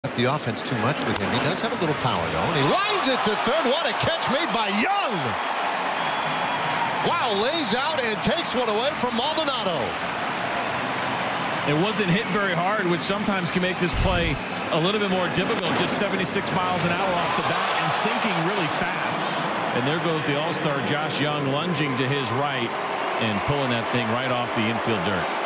The offense too much with him. He does have a little power, though, and he lines it to third. What a catch made by Jung! Wow, lays out and takes one away from Maldonado. It wasn't hit very hard, which sometimes can make this play a little bit more difficult. Just 76 miles an hour off the bat and sinking really fast. And there goes the all-star Josh Jung lunging to his right and pulling that thing right off the infield dirt.